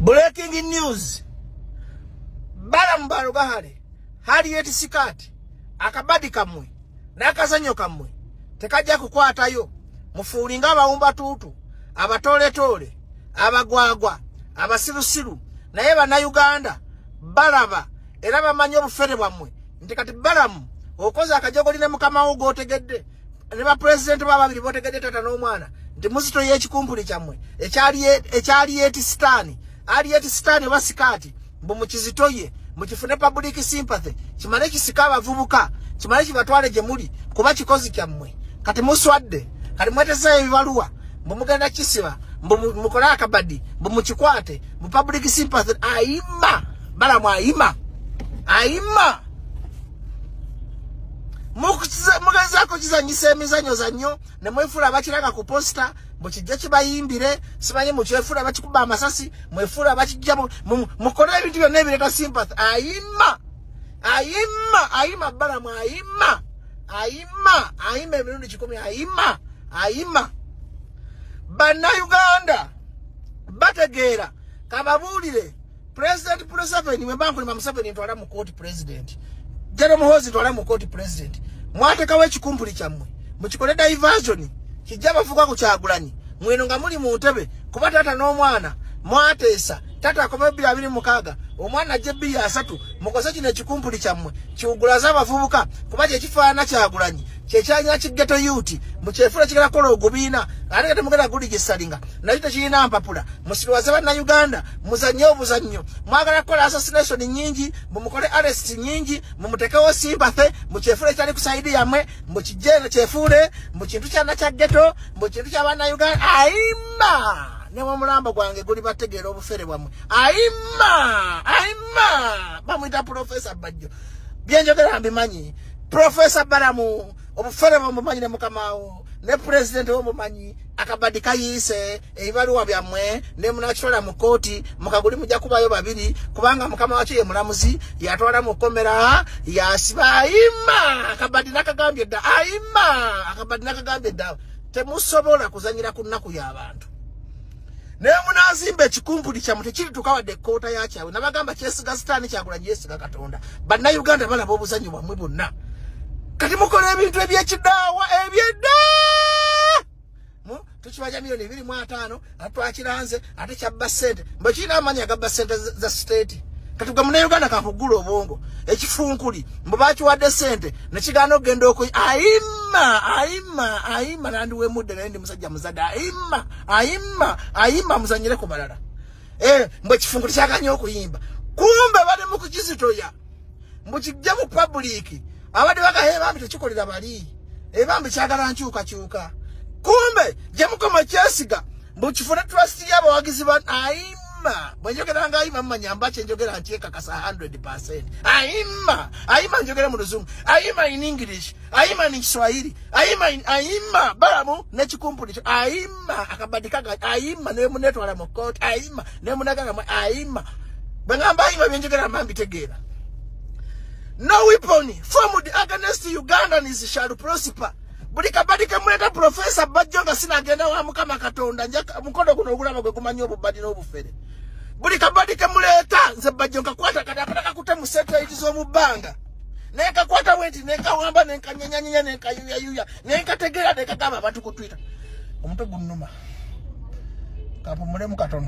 Breaking news. Balambaluga hale. Hali yeti sikati. Akabadi kamwe. Nakazanyo kamwe. Tekaja kukwatayo. Mufulinga baumba tutu. Abatole tole. Abagwagwa. Abasirusiru. Na yeba na Uganda. Balaba. Eraba manyo bufere bwamwe. Ntikati balamu. Okoza akajogo line mukama ugo otegedde. Neba president baba bili botegedde tata n'omwana. Ndi muzito y'ekikumpuli kyamwe. Ekyali yeti stani. Ali yeti stani basikati. Mbumukizitoye. Mukifune public sympathy. Kimale kisikaba vubuka. Kimale kibatwale gye muli. Kuba kikozi kyammwe. Kati muswadde. Kati mweteza ebibaluwa. Mbumugenda kisiba. Mukola akabadi. Mbumukikwate. Mu public sympathy. Aima. Balamu aima. Aima. Mugazako kizanyisa emizanyo zanyo ne mwefula abakiraga ku posta mukijja kibayimbire simanyi mukyefula abakikuba amasasi mwefula abakijja mukole ebintu byonna ebireta sympathy. Aima Balamu aima emirundi 10 aima banna Uganda bategeera kababulire President Museveni mwembankuli Museveni ntwala mu court president Jere muhozi ntwala mu court president mwatekawo ekikumpuli kyammwe mukikole diversion kijja bavuga ku Kyagulanyi mweno nga muli mu ntebe kuba tata n'omwana mwateesa tata akome 226 omwana ajje 3 mukoze kino ekikumpuli kyammwe kiwugulaza abavubuka kuba kye kifaana Kyagulanyi kyekyanya kigeto youth mukyefula kigala kola ogubiina ate kati mugenda guligisalinga naye tekirina mpapula musirwaze banna Uganda muzannyo obuzannyo mwagala kola assassination nyingi mumukole arrest nyingi mumutekewo sympathy mukyefula ekyali kusaidi yamwe mukijjene kyefule mu kintu kyana kya ghetto mu kintu ky'abanna Uganda aima nemwe mulamba gwange guli bategeera obufere bwamwe aima bamwita Professor Bajjo byenjogera mbimanyi Professor Balamu obufere bwamwe ne mukamawo ne president omumanyi akabadi kayise ebibaluwa byamwe ne munachola mu koti mukaguli mujja kubayo babiri kubanga mukama wacho ye mulamuzi yatwala mu komera yasiba aima akabadi nakagambye dda temusobola kuzanyira ku nnaku y'abantu ne munazimba ekikumpuli kya mutekiri tukawadde kota yakyawe nabagamba kyesiga sitaani Kyagulanyi yesiga Katonda banna Uganda balaba obuzanyo bwamwe bonna kati mukola ebintu ebyekidaawa ebyedda tukibaja milioni 25 atwakiranze ate kyabba ssente mbakirina amanyi agabba ssente za state kati gwe mune Uganda kakugula obwongo ekifunkuli mbakiwadde ssente nekigaana okugenda aima nandi wemudde naye ndi musajja muzadde aima muzanyire ku balala mbwe ekifunkuli kyaganye okuyimba kumbe bali mu kukizitoya mbukijja mu public abadde bagaheba mbi tekikolera bali ebambi kyagala nkyuka kumbe jemukoma kyesiga mbukifuna trust y'abawagizi ba aima bwenjogera nga aima mmanyamba kyenjogera nkyekakasa 100%. aima njogera mu Luzungu aima in English aima in Kiswahili aima Balamu n'ekikumpuli kyo aima akabadikaga aima ne munetwala mu court aima ne munagaga aima bangamba aima byenjogera mbitegeera. No weapon formed against Ugandans shall prosper. Buli kabadi kamuleta Professor Bajjo nga sinagenda wa Mukama Katonda njaka mukono guno ogulaba gwe kumanyi obubadi n'obufere. Buli kabadi kamuleta nze Bajjo nkakwata kadapaka kutemu satellite z'omubanga. Nekakwata wenti nekawamba nenkanyanyanya nenkayuyayuya nenkategera nekagamba abantu ku Twitter. Omuntu gunnuma. Kapumule mu katono.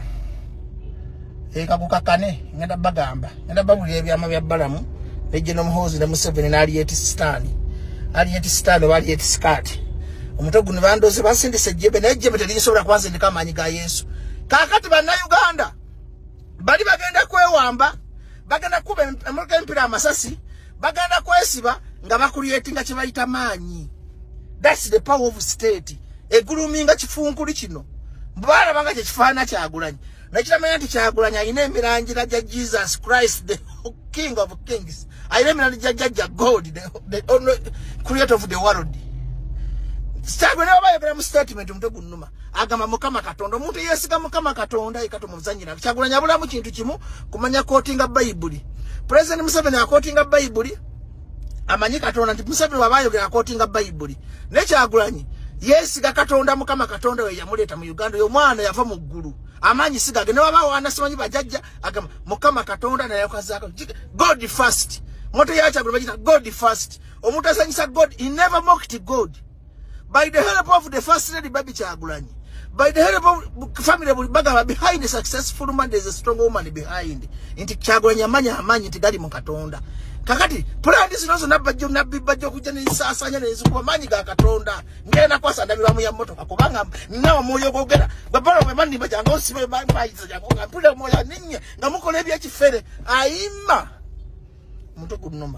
Kakukakane ngenda bagamba. Ngenda babulya ebyama bya Balamu. Ejeno muhozi na Museveni na aliyeti stani bali yeti skati omutogu nibandoze basindise jebe na jebe telisobola kwanza ndikamanyi ga Yesu kakati banna Uganda bali bagenda kwewamba bagenda kuba Amerika empira amasasi bagenda kwesiba nga bakuliyetinga kibayita manyi. That's the power of state. Eguluminga kifunkuli kino mbala banga kifaana Kyagulanyi nakitamanya nti Kyagulanyi ayina emirangira ja Jesus Christ the King of Kings. I remember the God, the only creator of the world. Stagwe na bayo mu statement mtogu nnuma. Agamba Mukama Katonda. Omuntu yesiga Mukama Katonda ikatu muzanyira. Kyagulanyi abulamu kintu kimu kumanya quotinga Bible. President Museveni quotinga Bible. Amanyi Katonda nti Museveni wabayogera quotinga Bible. Ne Kyagulanyi yesiga Katonda Mukama Katonda we yamuleta mu Uganda yo mwana yava mu ggulu. amanyi sigage ne baba wana simanyi bajajja agamba mukama katonda na yakazako God first moto yacha kulibajita God first omuntu asanyisa God he never mocked God by the help of the first lady Baby Kyagulanyi by the help of family Bulibagala behind a successful man there's a strong woman behind inti Kyagulanyi amanyi nti gali mu Katonda kakati pulandi zinozo nabajjo nabibajjo kujja n'ensasanya n'ezikuba manyi ga Katonda ngenda kwasa ndabiramu ya moto akubanga nawo moyo gogera babalo bemani bajanga osibe bayiza jango ngapule moyo ninye ngamukola ebya kifere ayima muto kunoma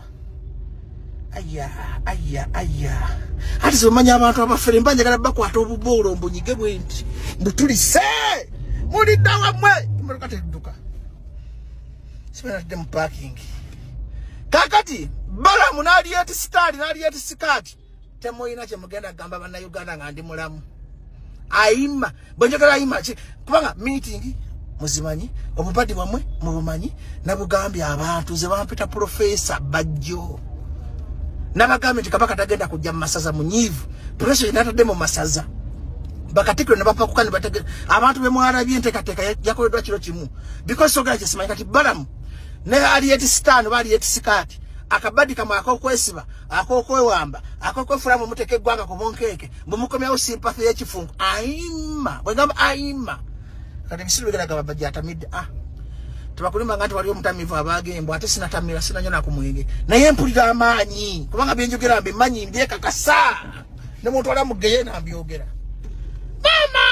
aya hati zomanya abantu abafere mbanje kala bakwata obubolo mbunyige bwenti mbutulise muri dawa mwe murukate duka sibena dem parking kakati bala munali yati stari nali yati sikati temo ina che mugenda gamba bana Uganda ngandi mulamu ayima bonjogera ayima kubanga meeting muzimanyi obupadi bwamwe mubumanyi nabugambi abantu ze bampita professor bajjo nabagambi tikabaka tagenda kujja masaza munyivu pressure inata demo masaza bakatikwe nabapa kukani batege abantu bemwarabye ntekateka yakoledwa kiro kimu because soga kisimanyi kati balamu ne ali yeti stand bali yeti sikati akabadi kama akokwesiba akokwewamba akokwefulamu muteke gwanga kubonkeke mbumukomya usympathy yekifungu ayima bwegamba ayima kati bisiru bigala gaba bajata mid tubakulimba ngati wali omutamivu abagembo ate sinatamira sinanyona kumwenge naye mpulira amanyi kubanga byenjogera mbe manyi ndiye kakasa ne muntu ala mugeye na mbyogera mama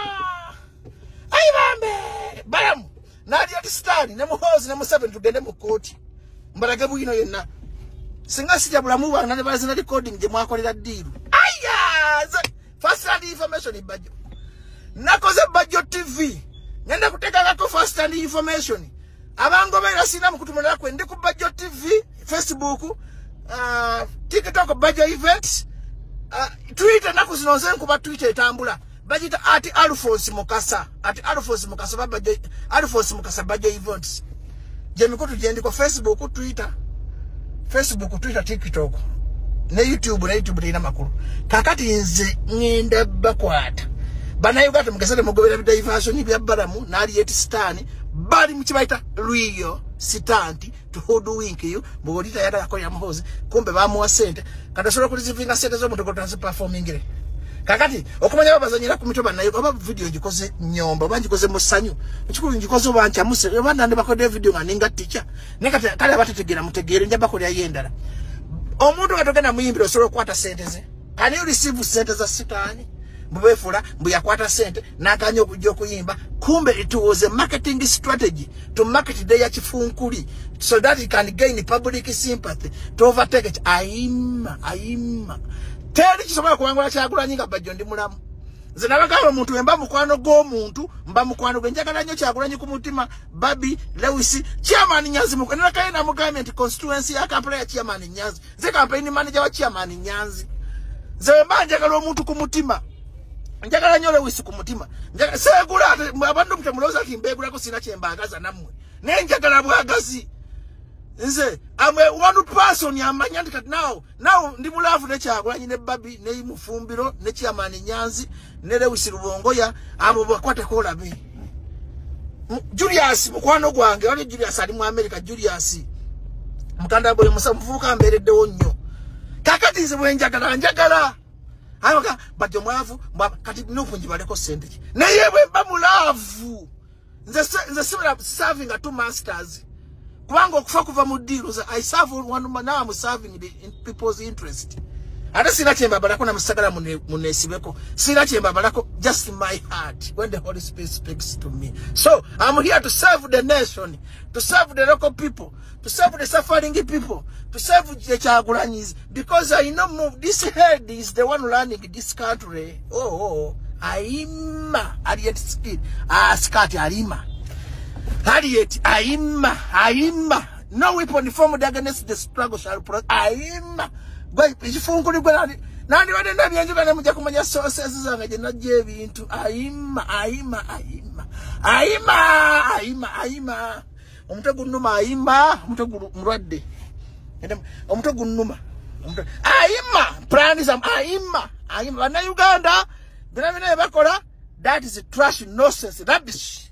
ayibambe balamu nali ati stani ne muhozi ne musabe tugende mu koti mbalage bwino yenna singa sija bulamu bana ne bazina recording je mwakolera diru aya first hand information ibajjo nakoze Bajjo TV ngenda kuteka ko first hand information abangomera sina mukutumira kwende ku Bajjo TV Facebook TikTok Bajjo events Twitter nakuzinonze kuba Twitter etambula bajita ati Alphonse Mukasa Bajjo Alphonse Mukasa Bajjo events je mikutu jendi ko Facebook Twitter TikTok ne YouTube ina makuru kakati nze ngenda bakwata bana Uganda mugesere mugobera bidivation bya baramu nali yeti stani bali mukibaita Rio sitanti to hodu winki you bogolita yada yakoya muhozi kumbe bamuwa sente kadasoro kulizivinga sente zo mutoko trans performing ile kakati okumanya babazanyira kumitoba nayo aba video ngikoze nyomba banjikoze musanyu mukikulu ngikoze bancha muse banda ndibakode video nganinga teacher nekati kale abatetegera mutegere njaba ko yayendala omuntu katogena muyimbiro soro kwata sente ze can you receive sente za sitani mbefula mbuyakwata sente nakanyo kujjo kuyimba kumbe it was a marketing strategy to market their chifunkuli so that it can gain public sympathy to overtake it ayima teri kisoma kuwangula Kyagulanyi nga Bajjo ndi mulamu zinabagaba omuntu emba mukwano go omuntu mba mukwano genjagala nnyo Kyagulanyi ku mutima Babi Lewis chairman Nyanzi mukwano kaina mu government constituency ya kampala ya chairman Nyanzi ze campaign manager wa chairman Nyanzi ze mbanja omuntu ku mutima njagala nnyo Lewis ku mutima segula abantu mtemuloza kimbegula ko sina kyembagaza namwe nenjagala bwagazi nze amwe one person yamanya ndi kati now ndi mulavu ne Kyagulanyi ne Babi ne Mufumbiro ne chairman Nyanzi ne Lewis Rubongoya abo bakwate kola be Julius mukwano gwange wali Julius ali mu America Julius mukanda boye musamuvuka mberedde wonnyo kakati nze njagala Ayoka Bajjo mwavu kati nupunji baleko sente naye bwe bamulavu nze sibira serving at two masters kubanga okufa kuva mu deals I serve one man now I'm serving in people's interest ate sina chemba balako na musagala munesibeko sina chemba balako just in my heart when the Holy Spirit speaks to me so I'm here to serve the nation to serve the local people to serve the suffering people to serve the Kyagulanyis because I know this head is the one running this country ayima Harriet Skid skati ayima Harriet ayima no weapon formed against the struggle shall prosper ayima gwe ifungu gwe nani wade ndabye njuga ne mujja kumanya sources zange je najje ebintu ayima omutego nnuma ayima omutego murwadde omutego nnuma ayima planism ayima bana Uganda bina bakola that is trash nonsense rubbish